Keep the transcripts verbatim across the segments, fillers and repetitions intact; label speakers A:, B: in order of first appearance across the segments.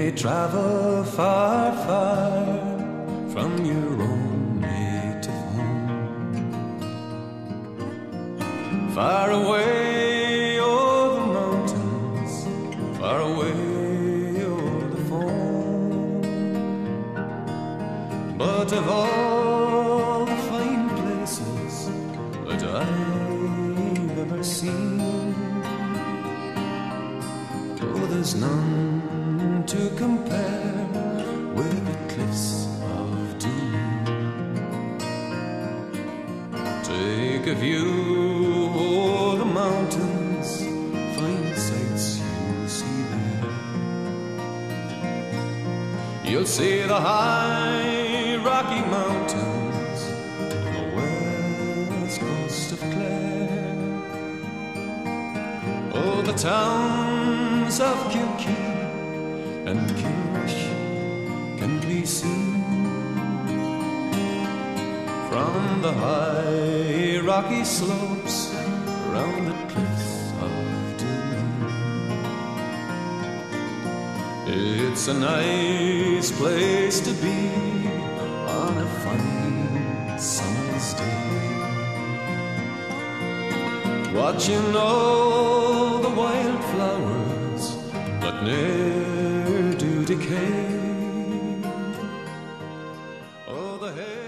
A: travel far, far from your own native home. Far away o'er the mountains, far away o'er the foam. But of all the fine places that I've ever seen, oh, there's none to compare with the cliffs of Doon. Take a view o'er the mountains, fine sights you'll see there. You'll see the high Rocky Mountains on the west coast of Clare. Oh, the towns of Kilkee and Kilrush can be seen from the high rocky slopes around the cliffs of Doon. It's a nice place to be on a fine summer's day, watching all the wildflowers that ne'er do decay. Oh, the hair.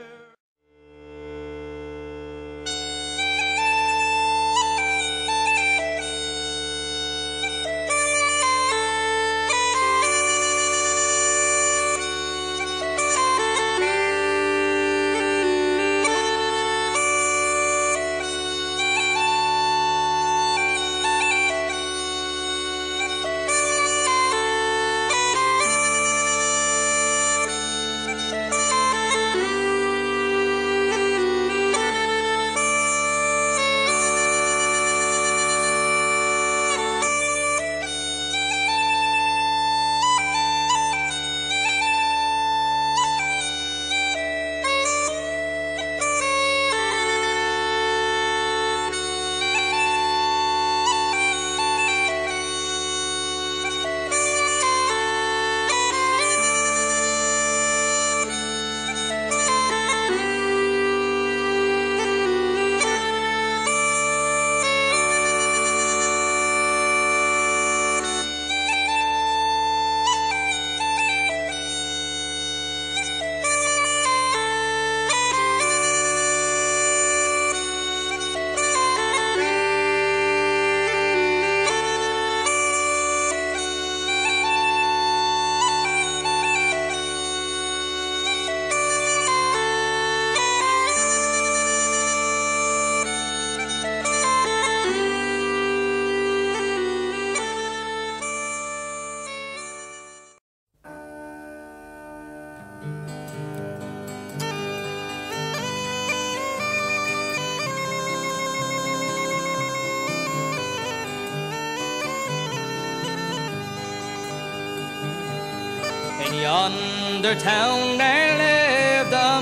B: In yonder town there lived a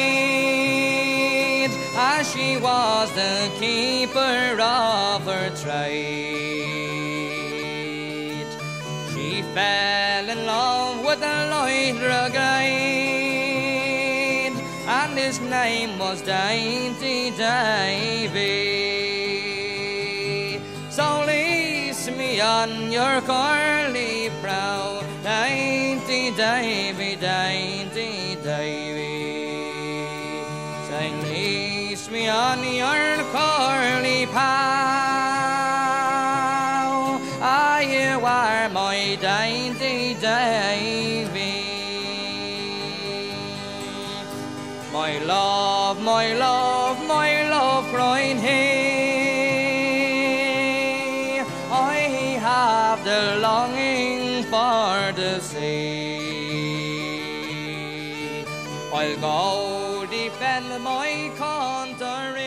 B: maid, as she was the keeper of her trade. She fell in love with a Lloyd guide, and his name was Dainty Davy. So lease me on your curly brow, Dainty Davy, Dainty Davy. Say, lease me on your curly pow, ah, you are my Dainty Davy. My love, my love, my love, cried he, I have the longing for the sea. I'll go defend my country